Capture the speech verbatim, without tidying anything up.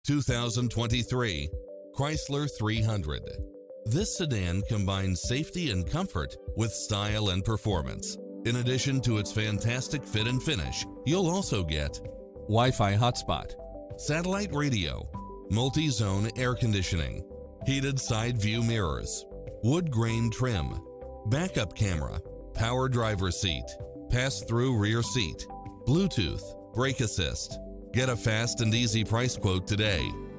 two thousand twenty-three Chrysler three hundred. This sedan combines safety and comfort with style and performance. In addition to its fantastic fit and finish, you'll also get Wi-Fi hotspot, satellite radio, multi-zone air conditioning, heated side view mirrors, wood grain trim, backup camera, power driver seat, pass-through rear seat, Bluetooth, brake assist. Get a fast and easy price quote today